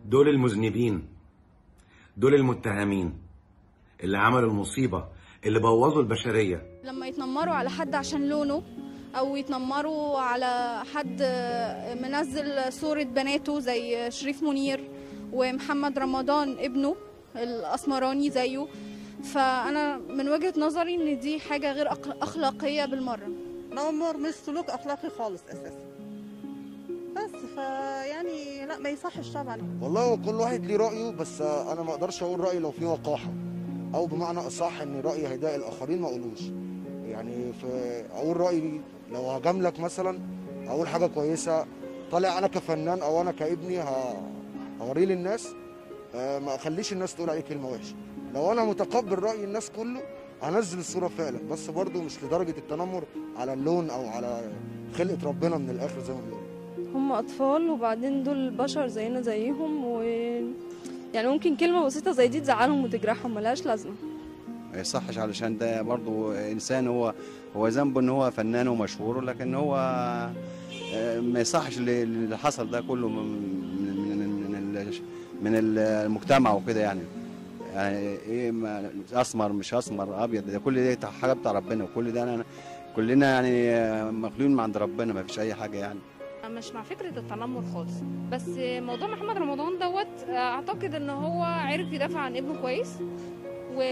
دول المذنبين، دول المتهمين اللي عملوا المصيبة، اللي بوظوا البشرية. لما يتنمروا على حد عشان لونه، أو يتنمروا على حد منزل صورة بناته زي شريف منير ومحمد رمضان ابنه الأسمراني زيه، فأنا من وجهة نظري إن دي حاجة غير أخلاقية بالمرة. تنمر مش سلوك أخلاقي خالص أساسا، بس فيعني لا ما يصحش طبعا. والله هو كل واحد ليه رأيه، بس أنا ما أقدرش أقول رأيي لو فيه وقاحة، أو بمعنى أصح إن رأيي هيضايق الآخرين ما أقولوش. يعني أقول رأيي لو هجاملك مثلا، أقول حاجة كويسة طالع أنا كفنان أو أنا كابني هوريه للناس، ما أخليش الناس تقول عليه كلمة وحشة. لو أنا متقبل رأي الناس كله هنزل الصورة فعلا، بس برضو مش لدرجة التنمر على اللون أو على خلقة ربنا من الآخر زي ما بيقولوا. هم أطفال وبعدين دول بشر زينا زيهم، يعني ممكن كلمة بسيطة زي دي تزعلهم وتجرحهم، ملهاش لازمة. ما يصحش، علشان ده برضو إنسان، هو ذنبه إن هو فنان ومشهور، لكن هو ما يصحش اللي حصل ده كله من المجتمع وكده. يعني إيه، أسمر مش أسمر أبيض، ده كل ده حاجة بتاع ربنا، وكل ده كلنا يعني مخلوقين من عند ربنا، ما فيش أي حاجة يعني. مش مع فكرة التنمر خالص، بس موضوع محمد رمضان دوت اعتقد ان هو عرف يدافع عن ابنه كويس، و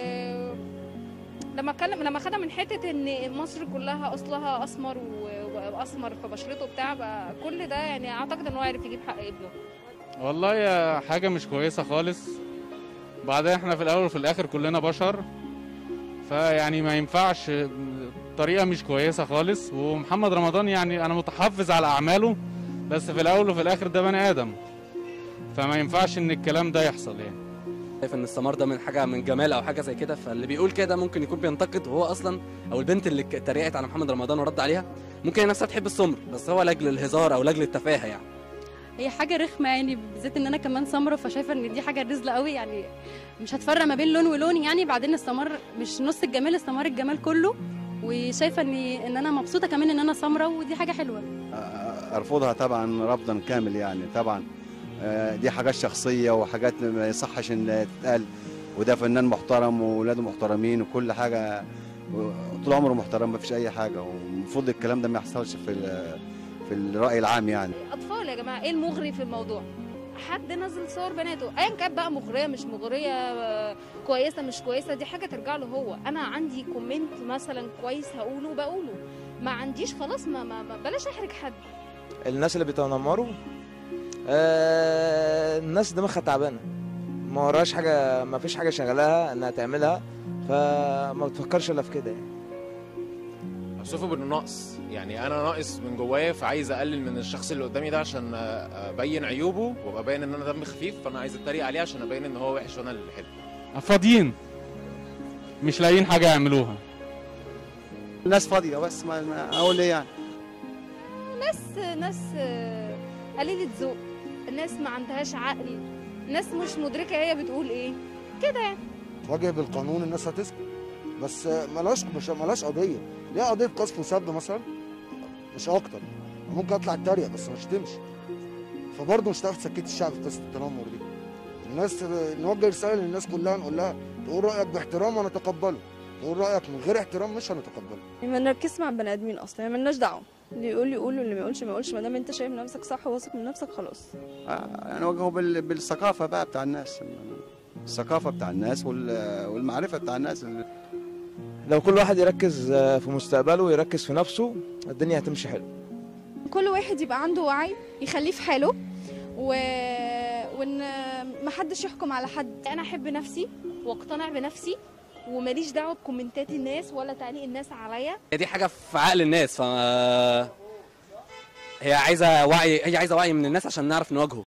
لما خدها من حتة ان مصر كلها اصلها اسمر واسمر في بشرته بتاع كل ده، يعني اعتقد ان هو عرف يجيب حق ابنه. والله يا حاجة مش كويسة خالص، بعدين احنا في الاول وفي الاخر كلنا بشر، فيعني ما ينفعش، طريقة مش كويسة خالص. ومحمد رمضان يعني أنا متحفظ على أعماله، بس في الأول وفي الآخر ده بني آدم، فما ينفعش إن الكلام ده يحصل. يعني شايف إن السمار ده من حاجة، من جمال أو حاجة زي كده، فاللي بيقول كده ممكن يكون بينتقد، وهو أصلا أو البنت اللي اتريقت على محمد رمضان ورد عليها ممكن هي نفسها تحب السمر، بس هو لاجل الهزار أو لاجل التفاهة. يعني هي حاجة رخمة، يعني بالذات إن أنا كمان سمرة، فشايفة إن دي حاجة رزلة قوي، يعني مش هتفرق ما بين لون ولون. يعني بعدين السمار مش نص الجمال، السمار الجمال كله، وشايفه ان انا مبسوطه كمان ان انا سمره، ودي حاجه حلوه. ارفضها طبعا رفضا كامل، يعني طبعا دي حاجات شخصيه وحاجات ما يصحش ان تتقال، وده فنان محترم واولاده محترمين وكل حاجه، طول عمره محترم، ما فيش اي حاجه، والمفروض الكلام ده ما يحصلش في الراي العام. يعني اطفال يا جماعه، ايه المغري في الموضوع؟ حد نزل صور بناته ايا كانت بقى، مغريه مش مغريه، كويسه مش كويسه، دي حاجه ترجع له هو. انا عندي كومنت مثلا كويس بقوله، ما عنديش خلاص ما بلاش احرج حد. الناس اللي بيتنمروا الناس دماغها تعبانه، ما وراش حاجه، ما فيش حاجه شغلاها انها تعملها، فما بتفكرش الا في كده. يعني اوصفه بانه ناقص، يعني انا ناقص من جوايا، فعايز اقلل من الشخص اللي قدامي ده عشان ابين عيوبه وابقى باين ان انا دمي خفيف، فانا عايز اتريق عليه عشان ابين ان هو وحش وانا اللي حلو. فاضيين، مش لاقيين حاجه يعملوها. الناس فاضيه، بس ما اقول ايه يعني. ناس قليله ذوق، الناس ما عندهاش عقل، ناس مش مدركه هي بتقول ايه كده. يعني واجه بالقانون الناس هتسكت، بس ملاش قضيه. ليه قضيه قذف وسب مثلا، مش اكتر، ممكن اطلع اتريق بس مش تمشي، فبرضه مش هتعرف تسكت الشعب في قصه التنمر دي. الناس نوجه رساله للناس كلها، نقول لها تقول رايك باحترام ونتقبله، تقول رايك من غير احترام مش هنتقبله. ما نركزش مع البني ادمين اصلا، يعني مالناش دعوه، اللي يقول يقول واللي ما يقولش ما يقولش، ما دام انت شايف نفسك صح وواثق من نفسك خلاص. يعني واجهه بالثقافه بقى بتاع الناس، الثقافه بتاع الناس والمعرفه بتاع الناس. لو كل واحد يركز في مستقبله ويركز في نفسه الدنيا هتمشي حلو. كل واحد يبقى عنده وعي يخليه في حاله، وان محدش يحكم على حد. انا احب نفسي واقتنع بنفسي، وماليش دعوه بكومنتات الناس ولا تعليق الناس عليا. دي حاجه في عقل الناس، هي عايزه وعي من الناس عشان نعرف نواجهه.